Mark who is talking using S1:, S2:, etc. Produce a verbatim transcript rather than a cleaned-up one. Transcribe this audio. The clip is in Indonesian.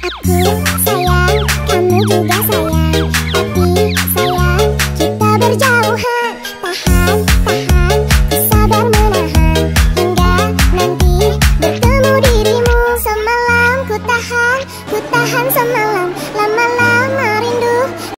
S1: sayang, kamu juga sayang. Tapi sayang, kita berjauhan. Tahan, tahan, sabar menahan hingga nanti bertemu dirimu. Semalam ku tahan, ku tahan semalam, lama-lama